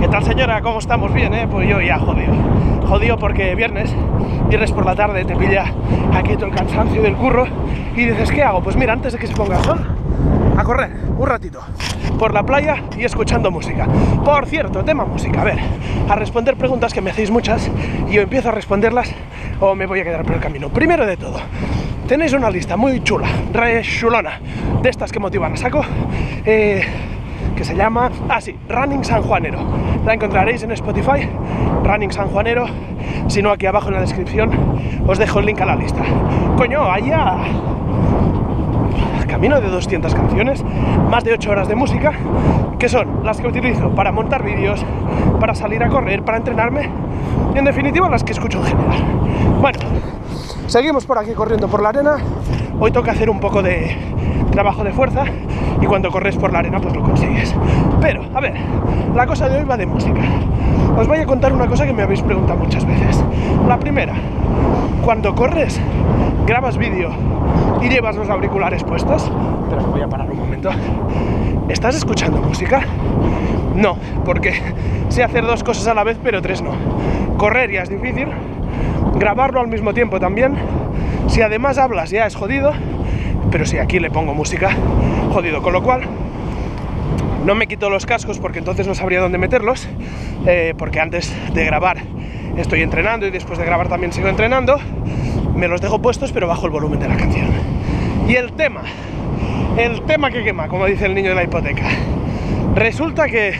tal, señora? ¿Cómo estamos? Bien, ¿eh? Pues yo ya jodido. Jodido porque viernes por la tarde te pilla aquí todo el cansancio del curro y dices, ¿qué hago? Pues mira, antes de que se ponga el sol, a correr un ratito por la playa y escuchando música. Por cierto, tema música, a ver, a responder preguntas que me hacéis muchas y yo empiezo a responderlas o me voy a quedar por el camino. Primero de todo, tenéis una lista muy chula, re chulona, de estas que motivan a saco, que se llama, Running Sanjuanero. La encontraréis en Spotify, Running Sanjuanero. Si no, aquí abajo en la descripción os dejo el link a la lista. Coño, allá camino de 200 canciones, más de 8 horas de música, que son las que utilizo para montar vídeos, para salir a correr, para entrenarme, en definitiva las que escucho en general. Bueno, seguimos por aquí corriendo por la arena. Hoy toca hacer un poco de trabajo de fuerza y cuando corres por la arena pues lo consigues. Pero, a ver, la cosa de hoy va de música. Os voy a contar una cosa que me habéis preguntado muchas veces. La primera, cuando corres, grabas vídeo y llevas los auriculares puestos. Espera, que voy a parar un momento. ¿Estás escuchando música? No, porque sé hacer dos cosas a la vez, pero tres no. Correr ya es difícil, grabarlo al mismo tiempo también. Si además hablas ya es jodido, pero si aquí le pongo música, jodido. Con lo cual, no me quito los cascos porque entonces no sabría dónde meterlos, porque antes de grabar estoy entrenando y después de grabar también sigo entrenando. Me los dejo puestos pero bajo el volumen de la canción. Y el tema que quema, como dice el niño de la hipoteca. Resulta que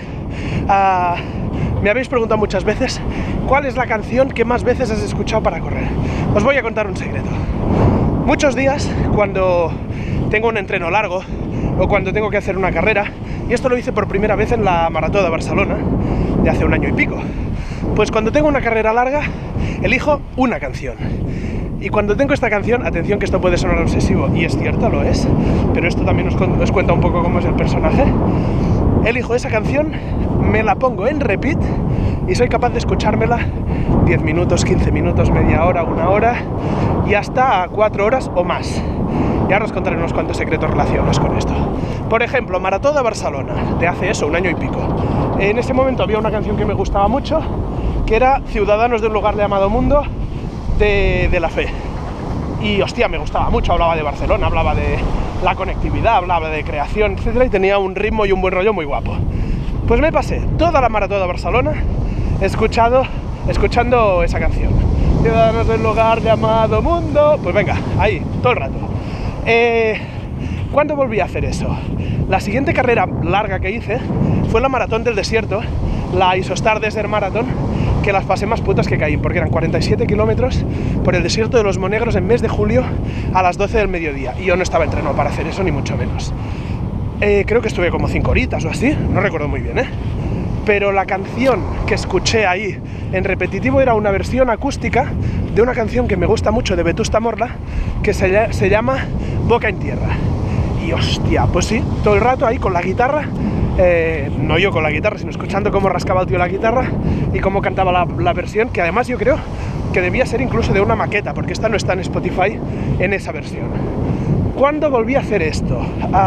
me habéis preguntado muchas veces cuál es la canción que más veces has escuchado para correr. Os voy a contar un secreto. Muchos días, cuando tengo un entreno largo o cuando tengo que hacer una carrera, y esto lo hice por primera vez en la Marató de Barcelona, de hace un año y pico, pues cuando tengo una carrera larga, elijo una canción. Y cuando tengo esta canción, atención que esto puede sonar obsesivo, y es cierto, lo es, pero esto también os cuenta un poco cómo es el personaje. Elijo esa canción, me la pongo en repeat y soy capaz de escuchármela 10 minutos, 15 minutos, media hora, una hora y hasta 4 horas o más. Y ahora os contaré unos cuantos secretos relacionados con esto. Por ejemplo, Marató de Barcelona, de hace eso, un año y pico. En ese momento había una canción que me gustaba mucho, que era Ciudadanos de un lugar llamado Mundo, de La Fe. Y hostia, me gustaba mucho, hablaba de Barcelona, hablaba de la conectividad, hablaba de creación, etcétera, y tenía un ritmo y un buen rollo muy guapo. Pues me pasé toda la Marató de Barcelona escuchando esa canción. Ciudadanos del lugar llamado Mundo. Pues venga, ahí, todo el rato. ¿Cuándo volví a hacer eso? La siguiente carrera larga que hice fue la Maratón del Desierto, la Isostar Desert Marathon, que las pasé más putas que caí, porque eran 47 kilómetros por el desierto de los Monegros en mes de julio a las 12 del mediodía, y yo no estaba entrenado para hacer eso, ni mucho menos. Creo que estuve como 5 horitas o así, no recuerdo muy bien, pero la canción que escuché ahí en repetitivo era una versión acústica de una canción que me gusta mucho de Vetusta Morla, que se llama Boca en Tierra. Y hostia, pues sí, todo el rato ahí con la guitarra, no yo con la guitarra, sino escuchando cómo rascaba el tío la guitarra y cómo cantaba la versión, que además yo creo que debía ser incluso de una maqueta, porque esta no está en Spotify en esa versión. ¿Cuándo volví a hacer esto?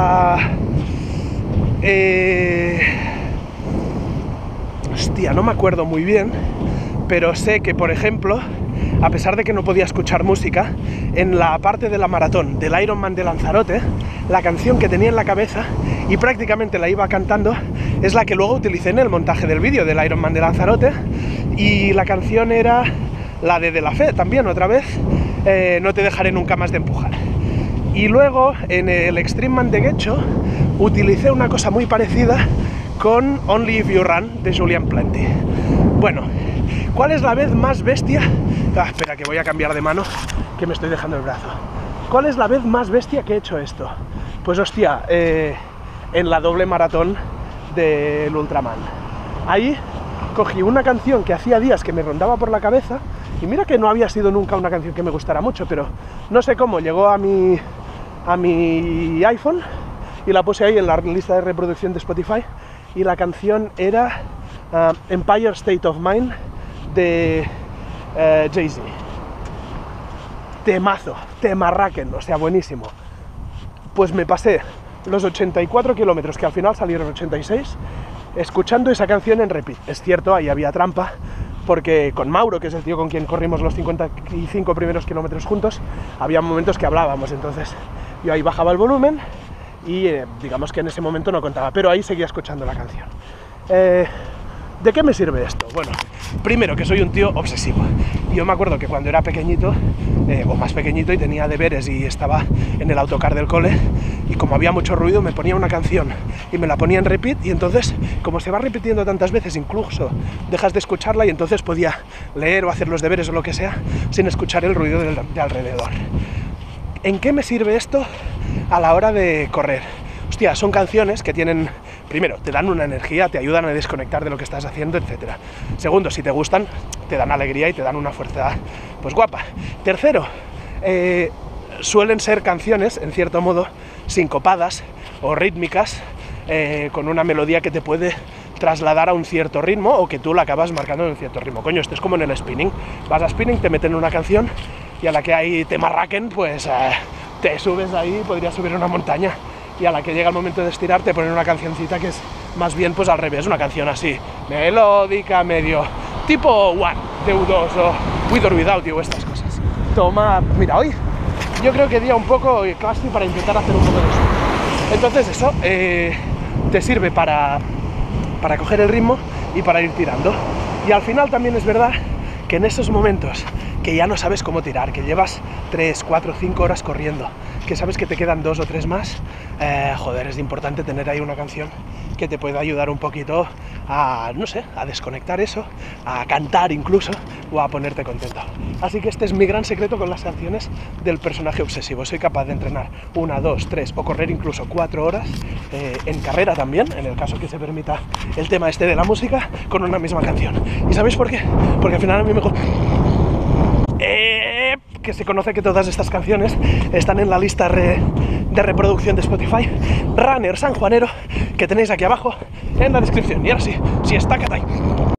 Hostia, no me acuerdo muy bien, pero sé que, por ejemplo, a pesar de que no podía escuchar música, en la parte de la maratón del Ironman de Lanzarote, la canción que tenía en la cabeza y prácticamente la iba cantando es la que luego utilicé en el montaje del vídeo del Ironman de Lanzarote, y la canción era la de La Fe, también otra vez, No te dejaré nunca más de empujar. Y luego en el Extreme Man de Guecho utilicé una cosa muy parecida con Only If You Run de Julian Plenty. Bueno, ¿cuál es la vez más bestia? Espera, que voy a cambiar de mano, que me estoy dejando el brazo. ¿Cuál es la vez más bestia que he hecho esto? Pues hostia, en la doble maratón del Ultraman. Ahí cogí una canción que hacía días que me rondaba por la cabeza, y mira que no había sido nunca una canción que me gustara mucho, pero no sé cómo llegó a mi iPhone y la puse ahí en la lista de reproducción de Spotify, y la canción era Empire State of Mind de Jay-Z. Temazo, temarraquen, o sea, buenísimo. Pues me pasé los 84 kilómetros, que al final salieron 86, escuchando esa canción en repeat. Es cierto, ahí había trampa, porque con Mauro, que es el tío con quien corrimos los 55 primeros kilómetros juntos, había momentos que hablábamos, entonces yo ahí bajaba el volumen y digamos que en ese momento no contaba, pero ahí seguía escuchando la canción. ¿De qué me sirve esto? Bueno, primero que soy un tío obsesivo. Yo me acuerdo que cuando era pequeñito, o más pequeñito, y tenía deberes y estaba en el autocar del cole, y como había mucho ruido me ponía una canción y me la ponía en repeat, y entonces, como se va repitiendo tantas veces, incluso dejas de escucharla y entonces podía leer o hacer los deberes o lo que sea sin escuchar el ruido de alrededor. ¿En qué me sirve esto a la hora de correr? Hostia, son canciones que tienen, primero, te dan una energía, te ayudan a desconectar de lo que estás haciendo, etc. Segundo, si te gustan, te dan alegría y te dan una fuerza, pues guapa. Tercero, suelen ser canciones, en cierto modo, sincopadas o rítmicas, con una melodía que te puede trasladar a un cierto ritmo o que tú la acabas marcando en un cierto ritmo. Coño, esto es como en el spinning. Vas a spinning, te meten una canción y a la que ahí te marraquen, pues te subes ahí, podrías subir una montaña. Y a la que llega el momento de estirar te ponen una cancioncita que es más bien pues al revés, una canción así, melódica, medio tipo One de U2 o With or Without You, estas cosas. Toma, mira, hoy yo creo que día un poco classy para intentar hacer un poco de eso. Entonces eso te sirve para coger el ritmo y para ir tirando. Y al final también es verdad que en esos momentos que ya no sabes cómo tirar, que llevas 3, 4, 5 horas corriendo, que sabes que te quedan 2 o 3 más, joder, es importante tener ahí una canción que te pueda ayudar un poquito a, no sé, a desconectar eso, a cantar incluso, o a ponerte contento. Así que este es mi gran secreto con las canciones del personaje obsesivo. Soy capaz de entrenar 1, 2, 3 o correr incluso 4 horas en carrera también, en el caso que se permita el tema este de la música, con una misma canción. ¿Y sabéis por qué? Porque al final a mí me que se conoce que todas estas canciones están en la lista de reproducción de Spotify Runner Sanjuanero, que tenéis aquí abajo en la descripción. Y ahora sí, si está Catay.